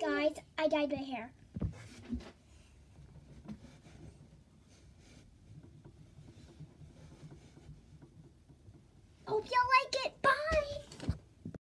Guys, I dyed my hair. Hope y'all like it.